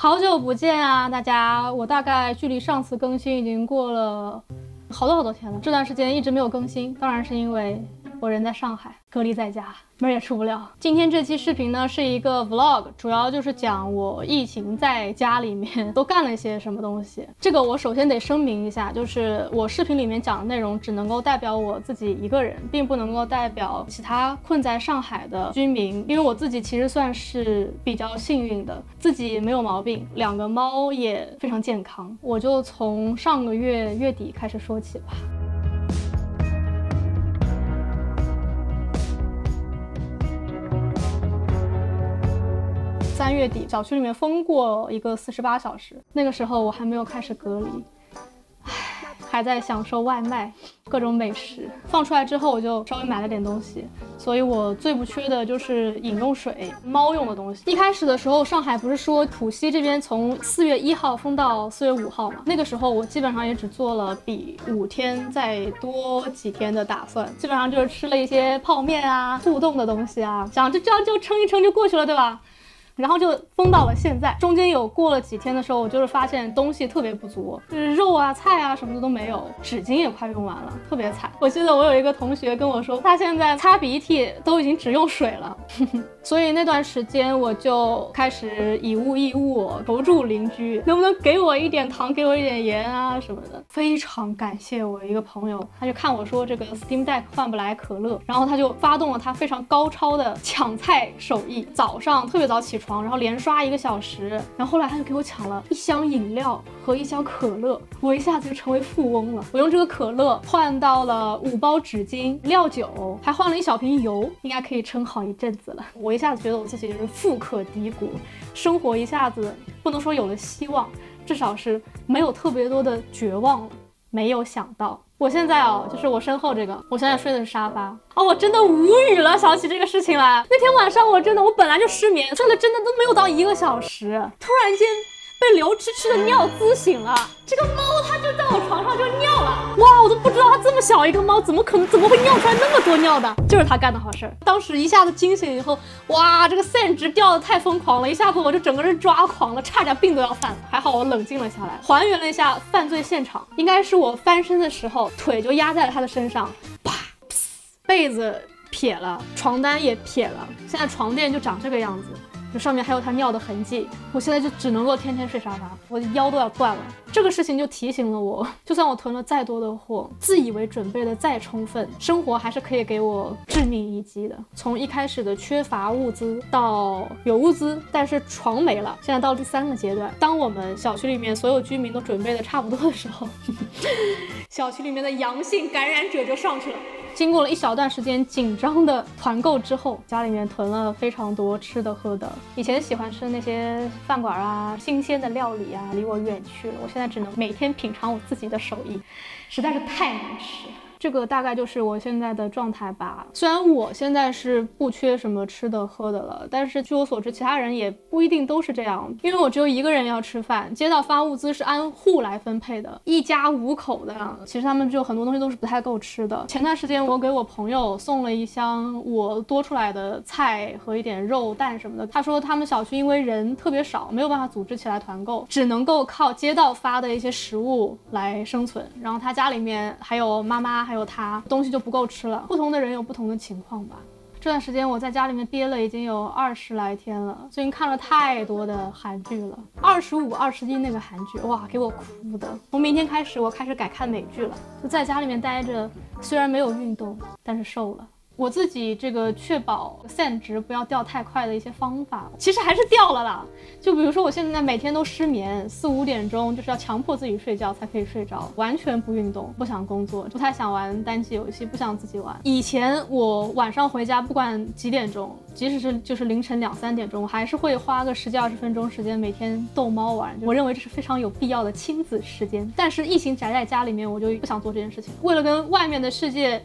好久不见啊，大家！我大概距离上次更新已经过了好多天了，这段时间一直没有更新，当然是因为我人在上海，隔离在家，门也出不了。今天这期视频呢是一个 vlog， 主要就是讲我疫情在家里面都干了些什么东西。这个我首先得声明一下，就是我视频里面讲的内容只能够代表我自己一个人，并不能够代表其他困在上海的居民。因为我自己其实算是比较幸运的，自己没有毛病，2个猫也非常健康。我就从上个月月底开始说起吧。3月底，小区里面封过一个48小时，那个时候我还没有开始隔离，还在享受外卖，各种美食。放出来之后，我就稍微买了点东西，所以我最不缺的就是饮用水、猫用的东西。一开始的时候，上海不是说浦西这边从4月1号封到4月5号嘛？那个时候我基本上也只做了比5天再多几天的打算，基本上就是吃了一些泡面啊、速冻的东西啊，想着这样就撑一撑就过去了，对吧？然后就封到了现在，中间有过了几天的时候，我就是发现东西特别不足，就是肉啊、菜啊什么的都没有，纸巾也快用完了，特别惨。我记得我有一个同学跟我说，他现在擦鼻涕都已经只用水了。所以那段时间我就开始以物易物，求助邻居，能不能给我一点糖，给我一点盐啊什么的。非常感谢我一个朋友，他就看我说这个 Steam Deck 换不来可乐，然后他就发动了他非常高超的抢菜手艺，早上特别早起床，然后连刷1个小时，然后后来他就给我抢了1箱饮料和1箱可乐，我一下子就成为富翁了。我用这个可乐换到了5包纸巾、料酒，还换了1小瓶油，应该可以撑好一阵子了。我一下子觉得我自己就是富可敌国，生活一下子不能说有了希望，至少是没有特别多的绝望了。没有想到我现在就是我身后这个，我现在睡的是沙发我真的无语了，想起这个事情来。那天晚上我本来就失眠，睡了真的都没有到1个小时，突然间被流痴痴的尿滋醒了。这个猫它就在我床上就尿了，哇，我都不知道它这么小一个猫怎么会尿出来那么多尿的，就是它干的好事儿。当时一下子惊醒以后，哇，这个 SAN 值掉的太疯狂了，一下子我就整个人抓狂了，差点病都要犯了。还好我冷静了下来，还原了一下犯罪现场，应该是我翻身的时候腿就压在了它的身上，啪，被子撇了，床单也撇了，现在床垫就长这个样子，这上面还有它尿的痕迹。我现在就只能够天天睡沙发，我的腰都要断了。这个事情就提醒了我，就算我囤了再多的货，自以为准备的再充分，生活还是可以给我致命一击的。从一开始的缺乏物资到有物资但是床没了，现在到第3个阶段，当我们小区里面所有居民都准备的差不多的时候，小区里面的阳性感染者就上去了。经过了一小段时间紧张的团购之后，家里面囤了非常多吃的喝的。以前喜欢吃那些饭馆啊、新鲜的料理啊，离我远去了。我现在只能每天品尝我自己的手艺，实在是太难吃。这个大概就是我现在的状态吧。虽然我现在是不缺什么吃的喝的了，但是据我所知，其他人也不一定都是这样。因为我只有1个人要吃饭，街道发物资是按户来分配的，1家5口的，其实他们就很多东西都是不太够吃的。前段时间我给我朋友送了1箱我多出来的菜和一点肉蛋什么的，他说他们小区因为人特别少，没有办法组织起来团购，只能够靠街道发的一些食物来生存。然后他家里面还有妈妈还有他，东西就不够吃了。不同的人有不同的情况吧。这段时间我在家里面憋了已经有20来天了，最近看了太多的韩剧了，25、21那个韩剧，哇，给我哭的。从明天开始我开始改看美剧了，就在家里面待着，虽然没有运动，但是瘦了。我自己这个确保 SAN 值不要掉太快的一些方法，其实还是掉了啦。就比如说我现在每天都失眠，4、5点钟就是要强迫自己睡觉才可以睡着，完全不运动，不想工作，不太想玩单机游戏，不想自己玩。以前我晚上回家不管几点钟，即使是就是凌晨2、3点钟，我还是会花个10几20分钟时间每天逗猫玩，我认为这是非常有必要的亲子时间。但是疫情宅在家里面，我就不想做这件事情，为了跟外面的世界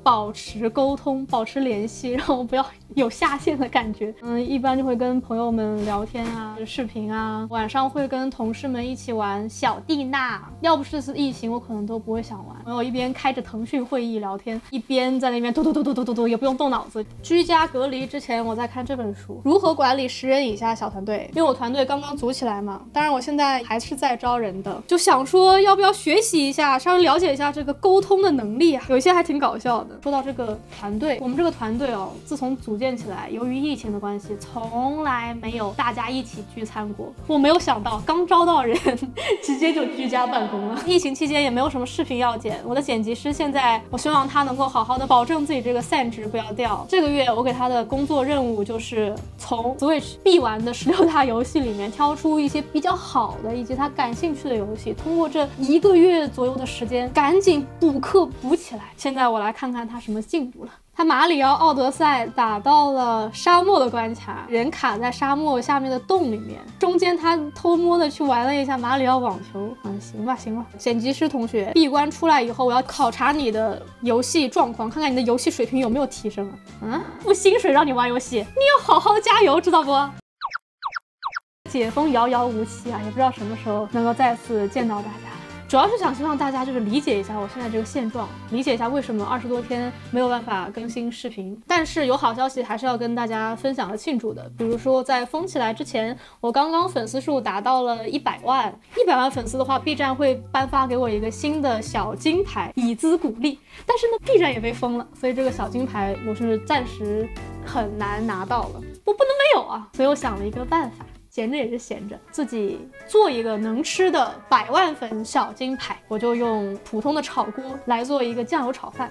保持沟通，保持联系，让我不要有下线的感觉。一般就会跟朋友们聊天啊，视频啊，晚上会跟同事们一起玩小蒂娜。要不是疫情，我可能都不会想玩。然后一边开着腾讯会议聊天，一边在那边嘟嘟嘟嘟嘟嘟嘟，也不用动脑子。居家隔离之前，我在看这本书《如何管理10人以下小团队》，因为我团队刚刚组起来嘛，当然我现在还是在招人的，就想说要不要学习一下，稍微了解一下这个沟通的能力啊，有一些还挺搞笑的。说到这个团队，我们这个团队哦，自从组建起来，由于疫情的关系，从来没有大家一起聚餐过。我没有想到，刚招到人，直接就居家办公了。疫情期间也没有什么视频要剪，我的剪辑师现在，我希望他能够好好的保证自己这个散值不要掉。这个月我给他的工作任务就是从 Switch 必玩的16大游戏里面挑出一些比较好的以及他感兴趣的游戏，通过这1个月左右的时间，赶紧补课补起来。现在我来看看他什么进度了。他马里奥奥德赛打到了沙漠的关卡，人卡在沙漠下面的洞里面，中间他偷摸的去玩了一下马里奥网球。行吧行吧。剪辑师同学，闭关出来以后，我要考察你的游戏状况，看看你的游戏水平有没有提升啊。付薪水让你玩游戏，你要好好加油，知道不？解封遥遥无期啊，也不知道什么时候能够再次见到大家。主要是想希望大家就是理解一下我现在这个现状，理解一下为什么20多天没有办法更新视频。但是有好消息还是要跟大家分享和庆祝的，比如说在封起来之前，我刚刚粉丝数达到了100万，100万粉丝的话 ，B 站会颁发给我一个新的小金牌，以资鼓励。但是呢 ，B 站也被封了，所以这个小金牌我是暂时很难拿到了，我不能没有啊，所以我想了一个办法。闲着也是闲着，自己做一个能吃的100万粉小金牌，我就用普通的炒锅来做一个酱油炒饭。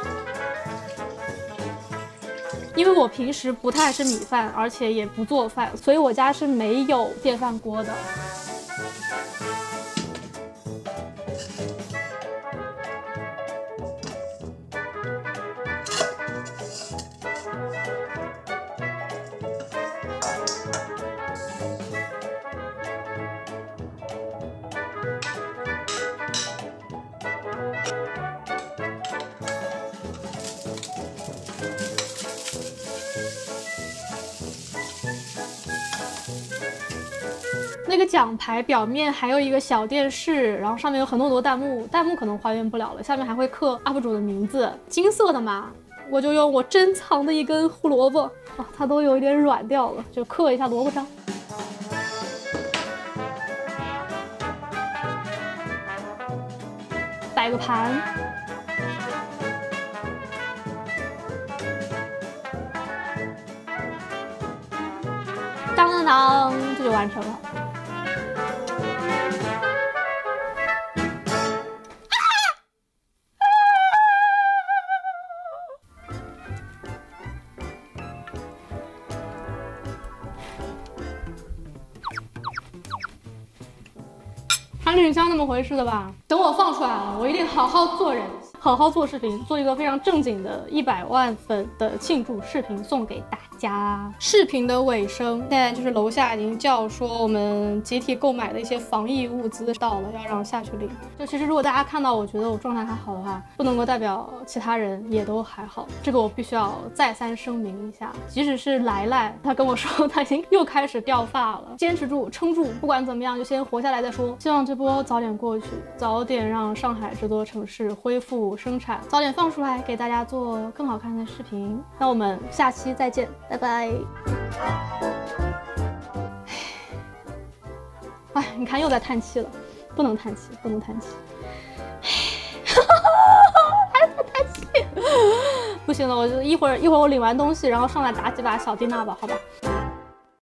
因为我平时不太吃米饭，而且也不做饭，所以我家是没有电饭锅的。那个奖牌表面还有一个小电视，然后上面有很多弹幕，弹幕可能还原不了了，下面还会刻 UP 主的名字，金色的嘛，我就用我珍藏的一根胡萝卜，它都有一点软掉了，就刻一下萝卜章。摆个盘。当当当，这就完成了。还挺像那么回事的吧？等我放出来了，我一定好好做人，好好做视频，做一个非常正经的100万粉的庆祝视频送给大家。视频的尾声，现在就是楼下已经叫说我们集体购买的一些防疫物资到了，要让下去领。就其实如果大家看到我觉得我状态还好的话，不能够代表其他人也都还好，这个我必须要再三声明一下。即使是来来，他跟我说他已经又开始掉发了，坚持住，撑住，不管怎么样就先活下来再说。希望这波早点过去，早点让上海这座城市恢复生产，早点放出来给大家做更好看的视频。那我们下期再见，拜拜。哎，你看又在叹气了，不能叹气，不能叹气。还在叹气，不行了，我就一会儿我领完东西，然后上来打几把小蒂娜吧，好吧。